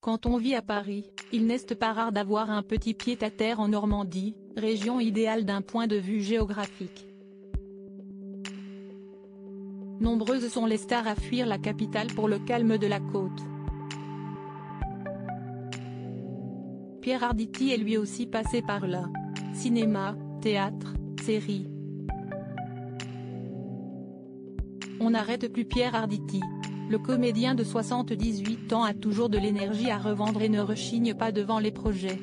Quand on vit à Paris, il n'est pas rare d'avoir un petit pied-à-terre en Normandie, région idéale d'un point de vue géographique. Nombreuses sont les stars à fuir la capitale pour le calme de la côte. Pierre Arditi est lui aussi passé par là. Cinéma, théâtre, séries. On n'arrête plus Pierre Arditi. Le comédien de 78 ans a toujours de l'énergie à revendre et ne rechigne pas devant les projets.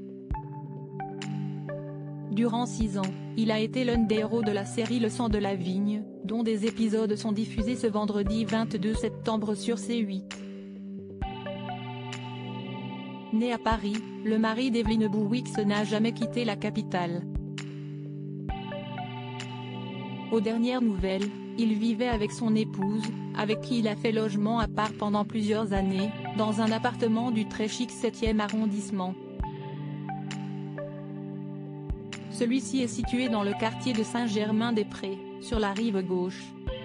Durant 6 ans, il a été l'un des héros de la série Le sang de la vigne, dont des épisodes sont diffusés ce vendredi 22 septembre sur C8. Né à Paris, le mari d'Evelyne Bouwix n'a jamais quitté la capitale. Aux dernières nouvelles, il vivait avec son épouse, avec qui il a fait logement à part pendant plusieurs années, dans un appartement du très chic 7e arrondissement. Celui-ci est situé dans le quartier de Saint-Germain-des-Prés, sur la rive gauche.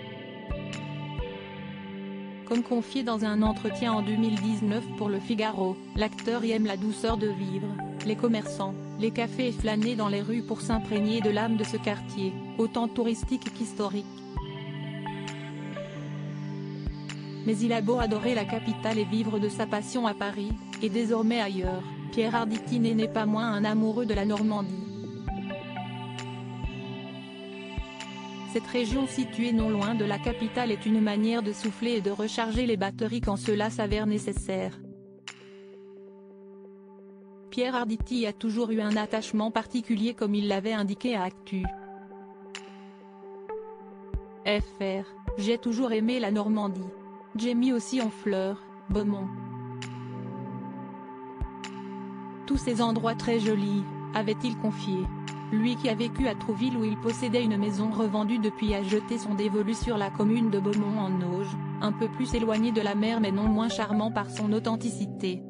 Comme confié dans un entretien en 2019 pour Le Figaro, l'acteur y aime la douceur de vivre, les commerçants, les cafés et flâner dans les rues pour s'imprégner de l'âme de ce quartier, autant touristique qu'historique. Mais il a beau adorer la capitale et vivre de sa passion à Paris, et désormais ailleurs, Pierre Arditi n'est pas moins un amoureux de la Normandie. Cette région située non loin de la capitale est une manière de souffler et de recharger les batteries quand cela s'avère nécessaire. Pierre Arditi a toujours eu un attachement particulier comme il l'avait indiqué à Actu. FR, j'ai toujours aimé la Normandie. J'ai mis aussi en fleurs, Beaumont. Tous ces endroits très jolis, avait-il confié. Lui qui a vécu à Trouville où il possédait une maison revendue depuis a jeté son dévolu sur la commune de Beaumont en Auge, un peu plus éloigné de la mer mais non moins charmant par son authenticité.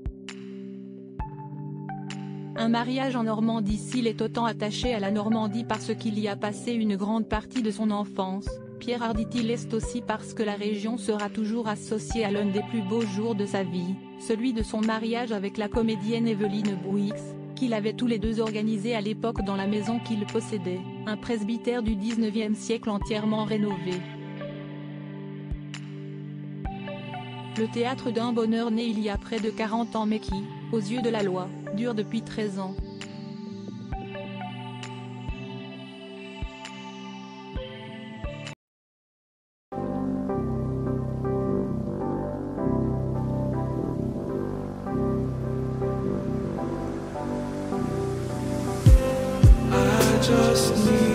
Un mariage en Normandie. S'il est autant attaché à la Normandie parce qu'il y a passé une grande partie de son enfance, Pierre Arditi l'est aussi parce que la région sera toujours associée à l'un des plus beaux jours de sa vie, celui de son mariage avec la comédienne Evelyne Bouwix, qu'il avait tous les deux organisé à l'époque dans la maison qu'il possédait, un presbytère du 19e siècle entièrement rénové. Le théâtre d'un bonheur né il y a près de 40 ans mais qui, aux yeux de la loi, dure depuis 13 ans. Just need